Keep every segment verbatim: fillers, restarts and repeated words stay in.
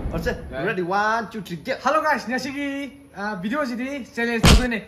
어째? Ready? One, two, three, get. Hello guys, 냐시기 아 비디오지들이 챌린지 도전해.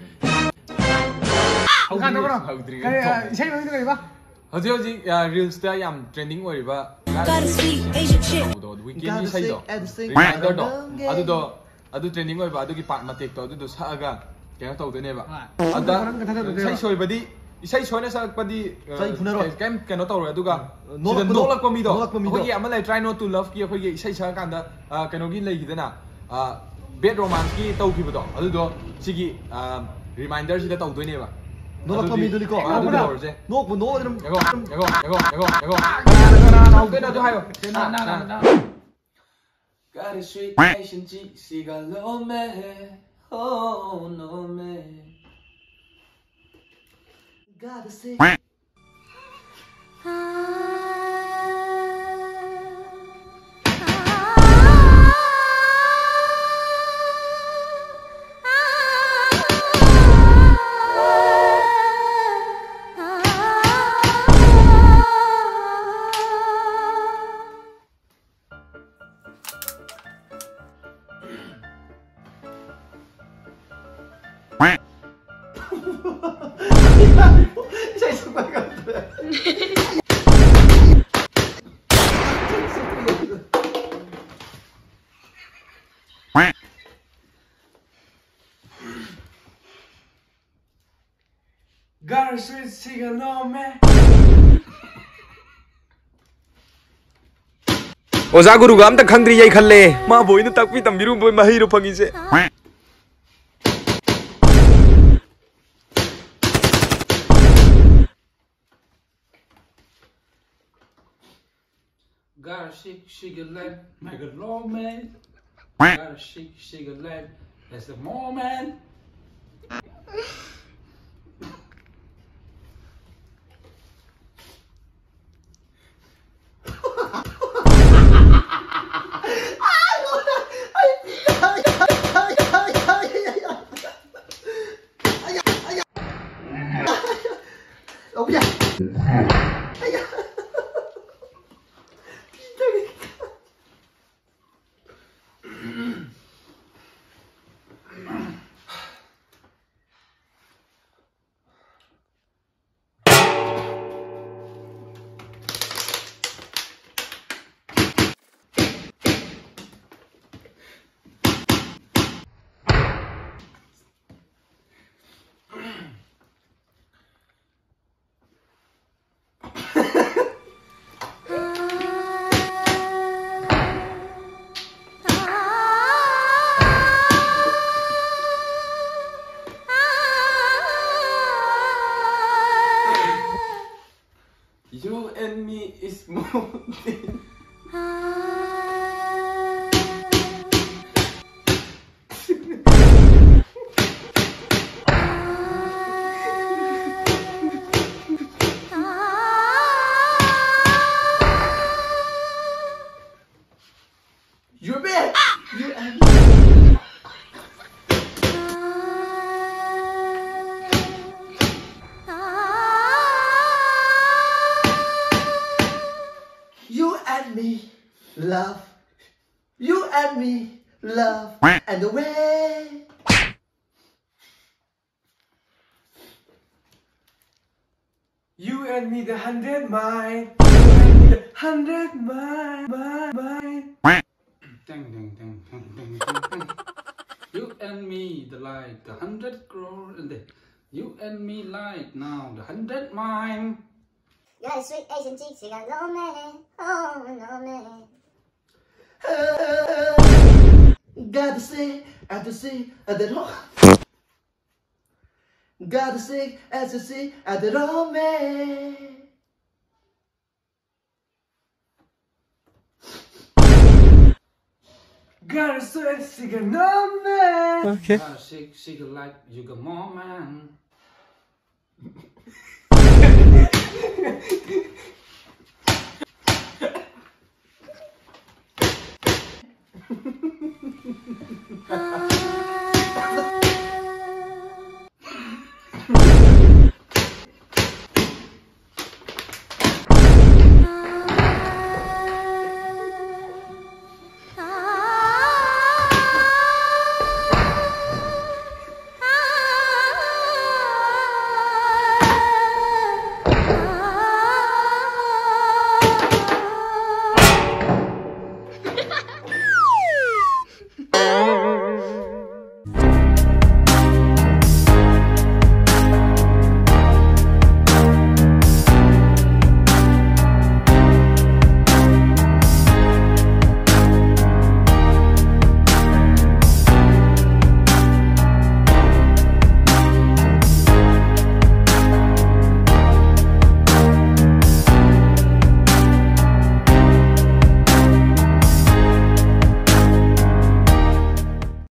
간 더그럼. 그래 이제 여기 들어가 봐. 어제 어제 릴스다 얌 트렌딩 오리바. 도 위켄디 사이도. 리마인더도. 아두도 아두 트렌딩 오리바 아두기 파 마텍도 아두도 사가 그냥 떠오르네바. 아다 사이 소이바디 이사이 소이나 사박바디 사이 분해로 캠 그냥 떠오르 아두가 시다 놀락고 미도. 거기 아마 try not to love 기 거기 이사이 사간다 아 그노기 레이기드나 아 bad romance 기 떠오기부도 아두도 시기 아 reminder 시다 떠오르네바. 놀랍고 미도니까 아두도 노고 노들음 이거 이거 이거 이거 이거 나나나 그래도 하요 나나나 Got a sweet Asian G, she got low man, oh no man. Gotta say. Got a sweet cigarette on me. 오자 구루가 아무튼 강들이 야이 갈래 마 보이는 딱비 딱 미룬 보이 마히로 방이제 Got a shake, shake a leg, make a low man. Got a shake, shake a leg, that's the moment. You and me is more than You're back. You and me. You and me, love. You and me, love. And the way. You and me the hundred mile. You and me the hundred mile, mile, mile. dang dang dang dang dang dang. You and me the like the hundred crore and the you and me like now the hundred mile. Got a sweet Asian chick, she got low man, oh no man. Gotta say, I to see, I did all. Gotta say, as to see, I did all, man. Got a sweet cigarette on me. 오케이 Got a shake, shake it like you got more man. Ah.